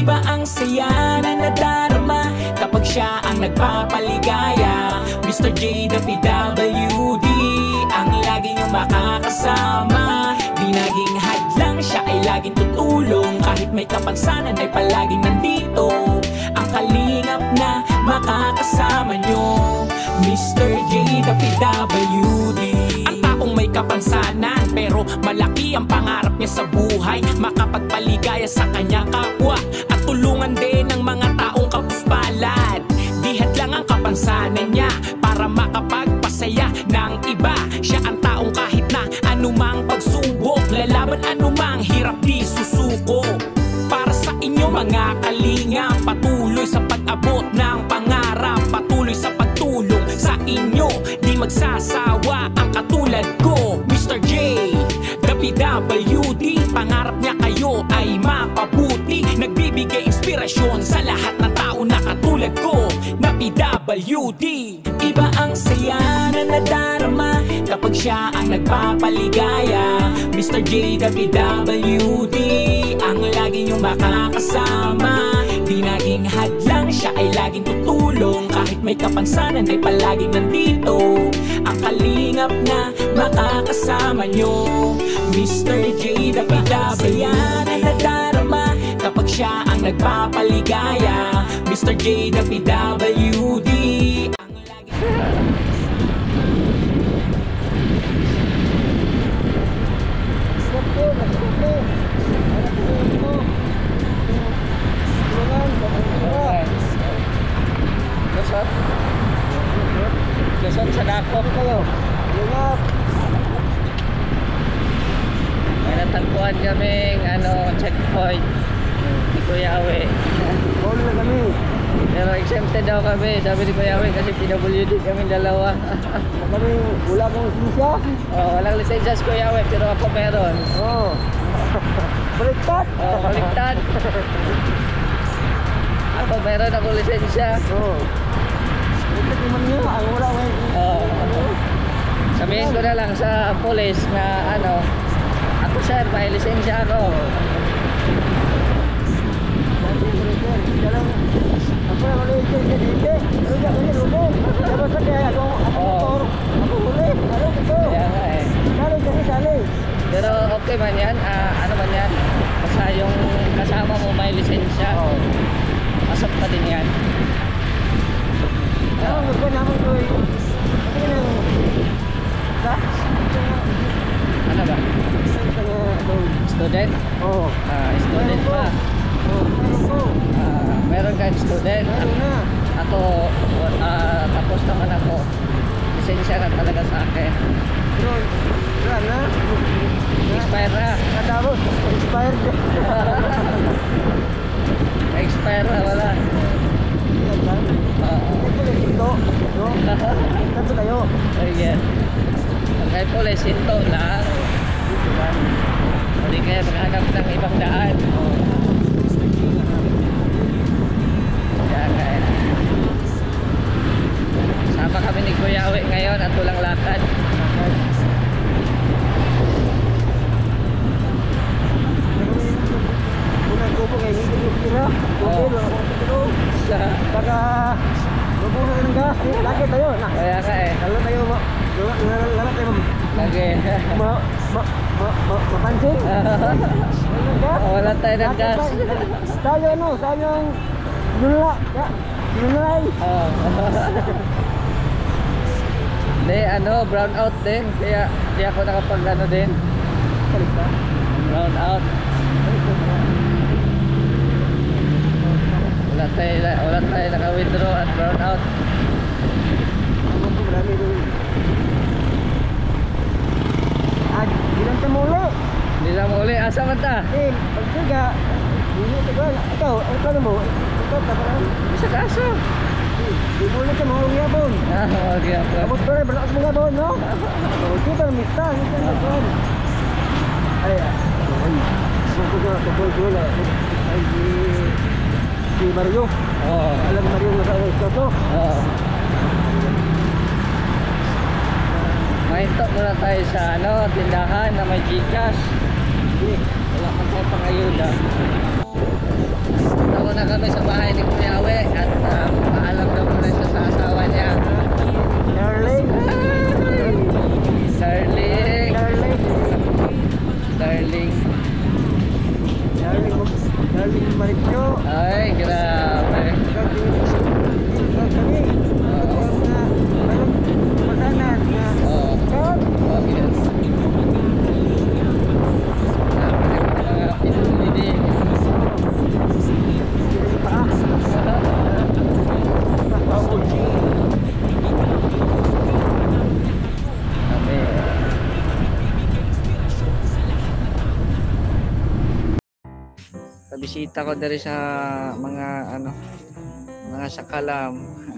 Iba ang saya na nadarama kapag siya ang nagpapaligaya. Mr. J, the PWD, ang lagi niyong makakasama. Di naging hadlang, siya ay laging tutulong. Kahit may kapansanan ay palaging nandito. Ang kalingap na makakasama niyo, Mr. J, the PWD. Ang taong may kapansanan pero malaki ang pangarap niya sa buhay. Makapagpaligaya sa kanyang kapwa at tulungan din ng mga taong kapuspalad. Di hadlang ang kapansanan niya para makapagpasaya ng iba. Siya ang taong kahit na anumang pagsubok, lalaban anumang hirap di susuko. Para sa inyo mga kalinga, patuloy sa pag-abot ng pangarap, patuloy sa pagtulong sa inyo, di magsasawa ang katulad ko, Mr. J, the PWD. Pangarap niya kayo ay mapabuti, nagbibigay inspirasyon sa lahat ng tao na katulad ko, na PWD. Iba ang saya na nadarama kapag siya ang nagpapaligaya. Mr. J, the PWD, ang lagi niyong makakasama. Di naging hadlang, siya ay laging tutulong. Kahit may kapansanan ay palaging nandito. Ang kalingap na makakasama niyo, Mr. J, the PWD. Na nadarama kapag siya ang nagpapaligaya. Mr. J, the PWD. Lusot sa dakop kayo. Ingat. May natagpuan kaming checkpoint di Kuya Awe. Bawal na kami. Pero exempted daw kami, sabi ni Kuya Awe, kasi PWD kami dalawa. Kami wala kang lisensya? Oo, walang lisensya si Kuya Awe, pero ako meron. Oo. Baliktad? Oo, baliktad. Ako meron ako lisensya. Oo. Sabihin ko na lang sa police na ako sir, may lisensya ako. Pero okay man yan, ano man yan, basta yung kasama mo may lisensya, pasok pa din yan. Ano ba? Student? Oo. Student pa. Meron kang student? Ako, tapos naman ako. Lisensya na talaga sa akin. Expire na. Expired. Expire na, wala. Saan tayo? Ayan. Pagkay po, lesinto lang. Hindi kaya maghanap ng ibang daan. Kaya sama kami ni Kuya Awe ngayon at walang lakad. Unang-gupo kayo, hindi sila. Baka mabuno ng gas, lagi tayo. Kaya ka lalo tayo lagi mapansin. Wala tayo ng gas. Tayo sayang yunlay. Hindi, brown out din. Kaya di ako nakapag din. Brown out. Wala tayo naka-withdraw at brown out. Hindi lang muli. Asa man ta? Pagsiga. Ikaw mo? Ikaw ta pa lang? Isa kaso. Di mo ulit ka mga uyabon. Mga uyabon. Kapot ko rin, balakas mga uyabon, no? Kita na mista. Ay, si Mario. Alam Mario na sa Toto. Mahinto muna tayo sa tindahan na may Gcash. Wala kang pangayuda. na kami sa bahay ni Kuya Awe at paalam daw muna siya sa asawa niya. Darling. Darling. Darling. Darling. Darling. Darling Maricho. Ay, grabe. Kami. Makanan. Oo. Oh, yes. Mga pinulili. Kami. Kabisita ko dari sa mga mga sakalam.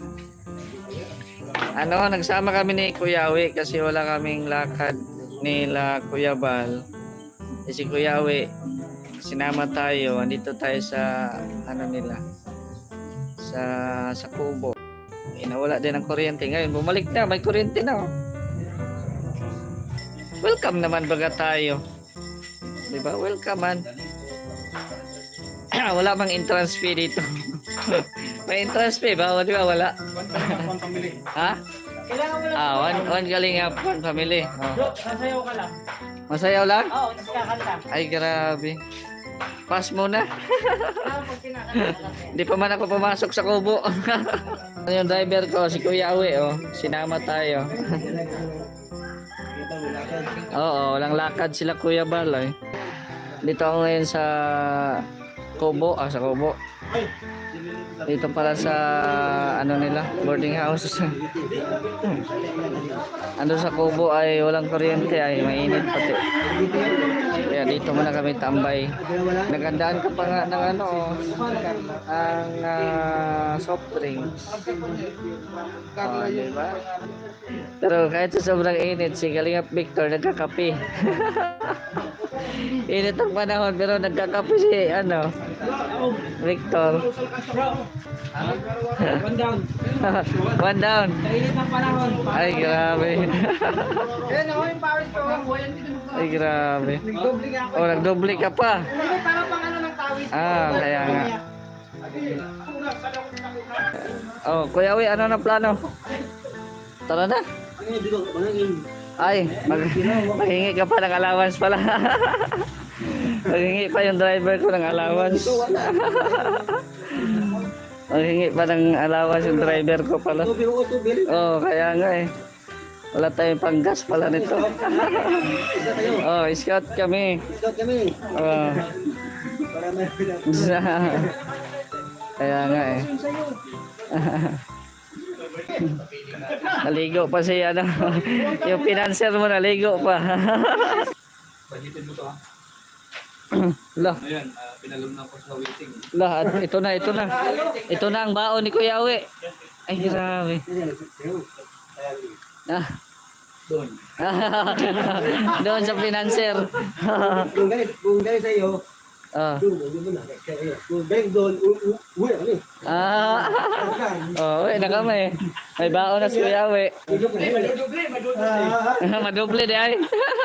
Nagsama kami ni Kuya Awe kasi wala kaming lakad nila Kuya Bal. Si Kuya Awe, sinama tayo. Andito tayo sa nila. Sa Kubo. Nawala din ang kuryente. Ngayon bumalik na, may kuryente na. Welcome naman baga tayo. 'Di ba? Welcome man. Wala bang entrance fee dito? May entrance fee ba? Di ba wala? Ha? One Kalingap, one family. Oh. Masayaw ka lang. Masayaw lang? Oo, tapos kakanta. Ay, grabe. Pass muna. Hindi pa man ako pumasok sa kubo. Yung driver ko, si Kuya Awe, oh. Sinama tayo. Oo, walang lakad sila Kuya Bal, eh. Dito ako ngayon sa Kubo, sa Kubo. Dito pala sa nila, boarding house. Ando sa Kubo ay walang kuryente, ay mainit pati. Kaya dito muna kami tambay. Nagandaan ka pa nga ng ang soft drinks. Diba? Pero kahit sa sobrang init, si Kalingap Victor nagkakape. Init ang panahon pero nagkakape si Victor. One down. One down. Kainit ng panahon. Ay, grabe. Ayan ako yung pawis ko. Ay, grabe. Nagdoble nga ako. Oh, nagdoble ka pa. Hindi, parang pang ng tawis. Kaya nga. Oh, Kuya Awe, ano na plano? Tara na. Ay, maghingi ka pa ng allowance pala. Maghingi pa yung driver ko ng allowance. Maghingi pa ng allowance yung driver ko pala. Oh, kaya nga eh. Wala tayong panggas pala nito. Oh, scout kami. Oh. Kaya nga eh. Naligo pa si yung financer mo naligo pa. Lah. Ayan, pinalom na ko sa waiting. Lah, ito na. Ito na ang baon ni Kuya Awe. Ay, grabe. Doon. Doon sa financer. Kung galit sa iyo, kung galit doon, uwi kami. Uwi na kami. May baon na si Kuya Awe. Madoble di ay.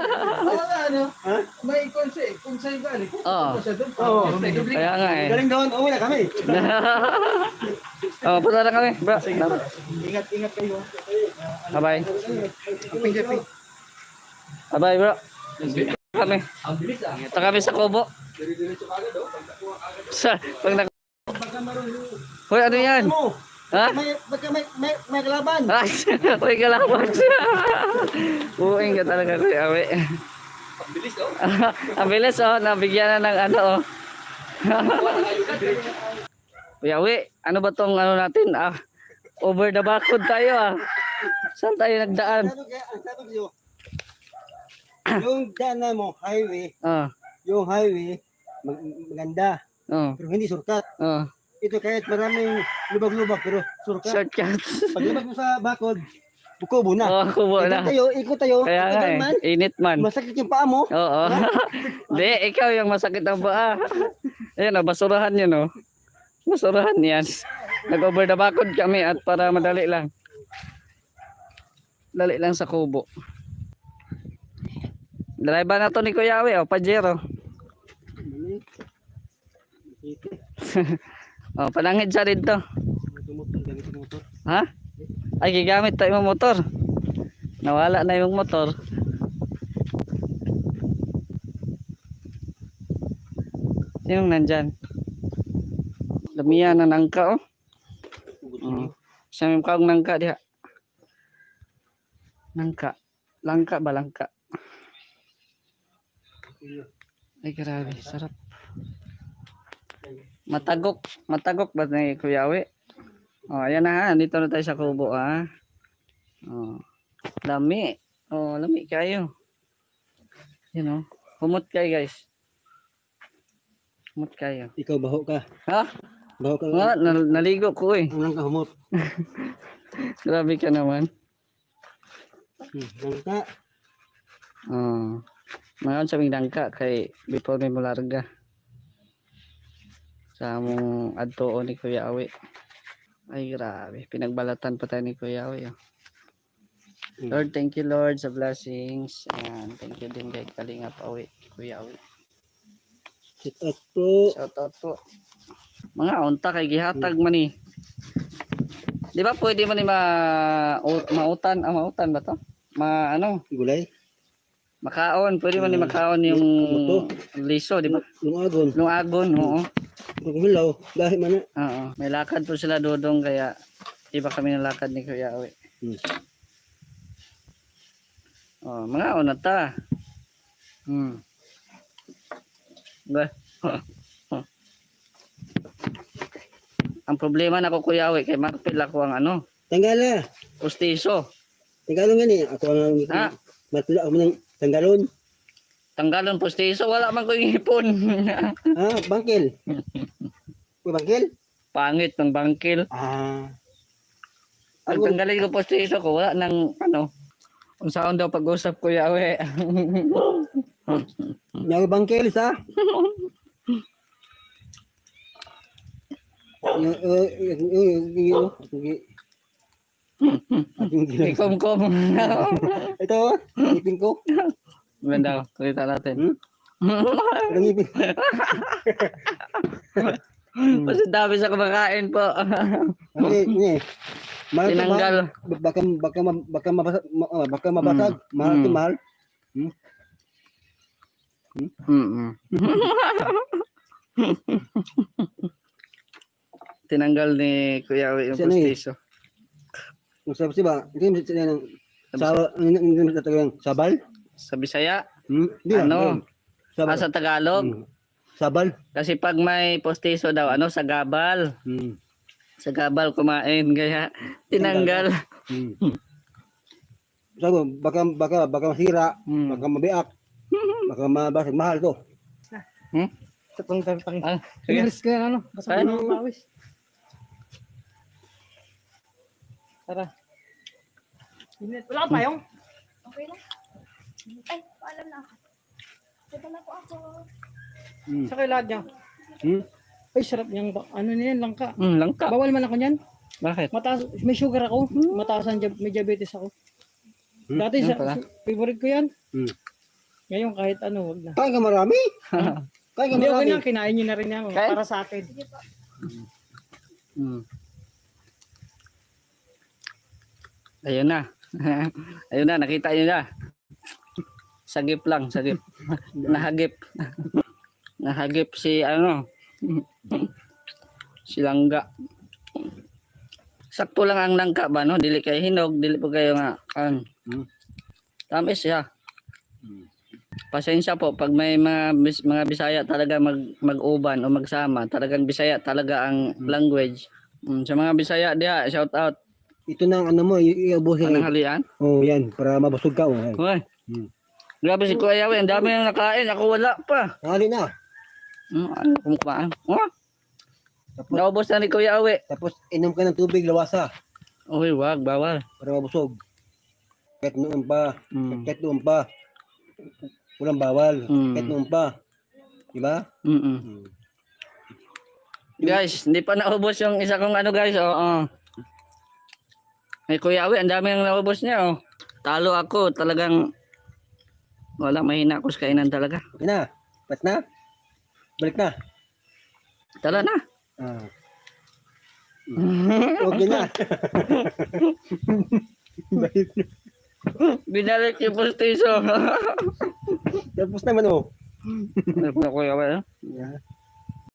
May kung sa'yo galit. Kaya nga eh. Galing doon, uwi na kami. Punta na kami, bro. Ingat kayo. Bye-bye. Bye-bye, bro. Kami. Ang bilis ah. Ito kami sa Kubo. Pag nag... Hoy, ano yan? Ha? May kalaban. Ay, may kalaban siya. Uwing ka talaga, Kuya Awe. Ang bilis oh. Ang bilis, nabigyan na ng Kuya Awe, ano ba tong natin? Over the backwood tayo Saan tayo nagdaan? Sabi ko, yung daanan mo, highway, yung highway, maganda, pero hindi surkat. Ito kahit maraming lubag-lubag, pero surkat. Shortcut. Paglabas mo sa bakod, kubo na. Kubo na. Ikot tayo. Kaya nga init man. Masakit yung paa mo. Oo. Di, ikaw yung masakit ang paa. Ayan basurahan yun Basurahan yan. Nag-over the bakod kami at para madali lang. Dali lang sa Kubo. Driver na to ni Kuya Awe, Pajero. Oh, panangid sa dito. Gamit ang motor. Ha? Ay, gigamit tayo yung motor. Nawala na yung motor. Sinong nandyan? Lamiya na nangka, oh. Siya yung kaong nangka diha. Nangka. Langka ba langka? Ay, grabe. Sarap. Matagok. Matagok ba ni Kuya Awi? Oh, ayan na ha. Dito na tayo sa kubo, ha. Oh. Lami. Oh, lami kayo. You know. Humot kayo, guys. Humot kayo. Ikaw baho ka. Ha? Baho ka. Naligo ko eh. Unang ka humot. Grabe ka naman. Langka. Oh. Ngayon sa dangka kay before may mularga. Sa among adtoo ni Kuya Awi. Ay grabe, pinagbalatan pa tayo ni Kuya Awi. Oh. Lord, thank you Lord sa blessings. And thank you din kay Kalingap Awi, Kuya Awi. Shout out po. Shout out po. Mga unta kay gihatag man ni. Di ba pwede man ni mautan ba to? Ano? Gulay. Makaon, pwede man ni makaon yung liso, di ba? Lungagon. Lungagon, oo. Paghilaw, dahil man na. Oo, may lakad po sila dodong kaya iba kami ng lakad ni Kuya Awi. Oh, mga unata. Ba? Ang problema na ko Kuya Awi kay makapil ako ang ano, Tanggala. pustiso. Tanggalon nga ni. Ako ang matula ako ng tanggalon. Tanggalon pustiso, wala man ko ipon. Bangkil. Bangkil? Pangit ng bangkil. Pag tanggalin ko pustiso ko, wala nang ano. Kung saan daw pag-usap Kuya Awi. Yung bangkil sa? Ikom-kom. Ito, ngipin ko. Ganda, kita natin. Ngipin. Kasi dami sa kumakain po. Tinanggal. Baka mabasag. Mahal to mahal. Tinanggal ni Kuya Awi yung pustiso. Kung sabi siya ba, hindi sabal? Sa Bisaya? Ano? Sa Tagalog? Sabal? Kasi pag may pustiso daw, ano, sa gabal. Sa gabal kumain, kaya tinanggal. Sabi, baka masira, baka mabiak, baka mabasag, mahal to. Sige. Iris ka ano? Basta ano pawis. Tara. Wala ka payong? Okay lang. Ay, paalam na ako. Dito na po ako. Sa kay lahat niya? Ay, sarap niyang, ano niyan, langka. Langka. Bawal man ako niyan. Bakit? Mataas, may sugar ako. Mataas ang, may diabetes ako. Dati, favorite ko yan. Ngayon, kahit ano, wag na. Kain ka marami? Kain ka marami? Hindi, okay na, kinain niyo na rin yan. Para sa akin. Ayun na. Ayun na, nakita nyo na. Sagip lang, sagip. Nahagip. Nahagip si ano. Si langga. Sakto lang ang langka ba, no? Dili kayo hinog, dili po kayo nga. Tamis siya. Pasensya po, pag may mga Bisaya talaga mag-uban o magsama, talagang Bisaya talaga ang language. Sa mga Bisaya diya, shout out. Ito na ang ano mo, iubusin. Anong halian? Oh, yan, para mabusog ka. Hoy. Grabe si Kuya Awi, ang dami nang nakain, ako wala pa. Hali na. Ano kumain? Naubos na ni Kuya Awi. Tapos inom ka ng tubig, lawasa. Uy, wag, bawal. Para mabusog. Kahit noon pa. Kahit noon pa. Walang bawal. Kahit noon pa. Diba? Guys, hindi pa naubos yung isa kong ano guys. May Kuya Awi, ang dami nang naubos niya. Talo ako, talagang wala, mahina ako sa kainan talaga. Yan na. Pat na. Balik na. Tala na. Okay na. Binalik yung pustiso. Tapos naman oh. Ano po, Kuya Will? Yeah.